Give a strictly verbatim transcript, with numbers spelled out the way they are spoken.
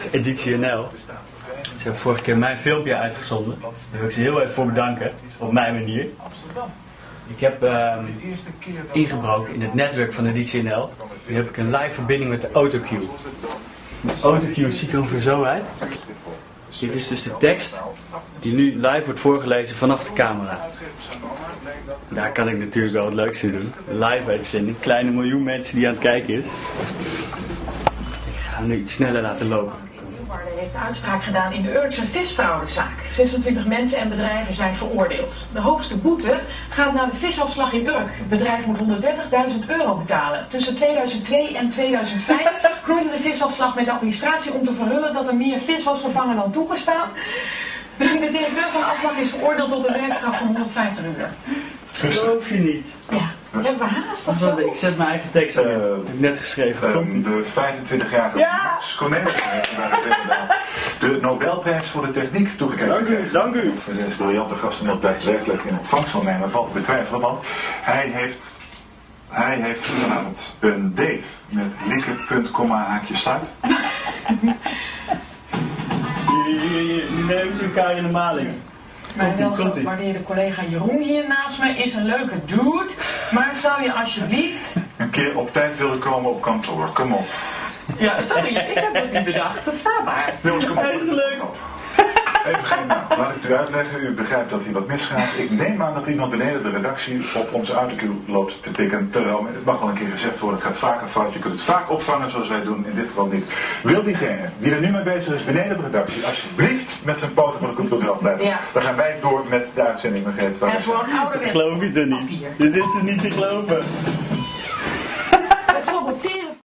Editie N L. Ze hebben vorige keer mijn filmpje uitgezonden. Daar wil ik ze heel even voor bedanken, op mijn manier. Ik heb uh, ingebroken in het netwerk van Editie N L. Nu heb ik een live verbinding met de Autocue. De Autocue ziet er ongeveer zo uit. Dit is dus de tekst die nu live wordt voorgelezen vanaf de camera. Daar kan ik natuurlijk wel het leukste doen. Een live uitzending, kleine miljoen mensen die aan het kijken is. Ik ga hem nu iets sneller laten lopen. Leeuwarden heeft uitspraak gedaan in de Urkse visfraudezaak. zesentwintig mensen en bedrijven zijn veroordeeld. De hoogste boete gaat naar de visafslag in Urk. Het bedrijf moet honderddertigduizend euro betalen. Tussen tweeduizend twee en tweeduizend vijf groeide de visafslag met de administratie om te verhullen dat er meer vis was gevangen dan toegestaan. De directeur van de afslag is veroordeeld tot een werkstraf van honderdvijftig uur. Geloof je niet? Ja, hebben we haast of zo? Ik zet mijn eigen tekst in. Uh, dat heb ik net geschreven. Uh, de vijfentwintigjarige ja! Max Cornelis de Nobelprijs voor de techniek toegekend. Dank u, dank u. Deze briljante gasten dat blijkt werkelijk in ontvangst zal nemen, valt te betwijfelen, want hij heeft, hij heeft vanavond een date met Lieke, punt, komma, haakje, start. Nu nemen ze elkaar in de maling. Mijn welgewaardeerde collega Jeroen hier naast me is een leuke dude, maar zou je alsjeblieft een keer op tijd willen komen op kantoor, kom op. Ja, sorry, ik heb dat niet bedacht, dat staat maar. Jongens, kom op. Hij is leuk. Even geen naam. Laat ik u uitleggen, u begrijpt dat hier wat misgaat. Ik neem aan dat iemand beneden de redactie op onze autocue loopt te tikken. Terwijl, het mag wel een keer gezegd worden, het gaat vaker fout. Je kunt het vaak opvangen zoals wij doen, in dit geval niet. Wil diegene die er nu mee bezig is beneden de redactie, alsjeblieft met zijn poten van de cultuur afblijven. Ja. Dan gaan wij door met de uitzending. En voor een ouderwets. Ik geloof het er niet. Dit is er niet te geloven.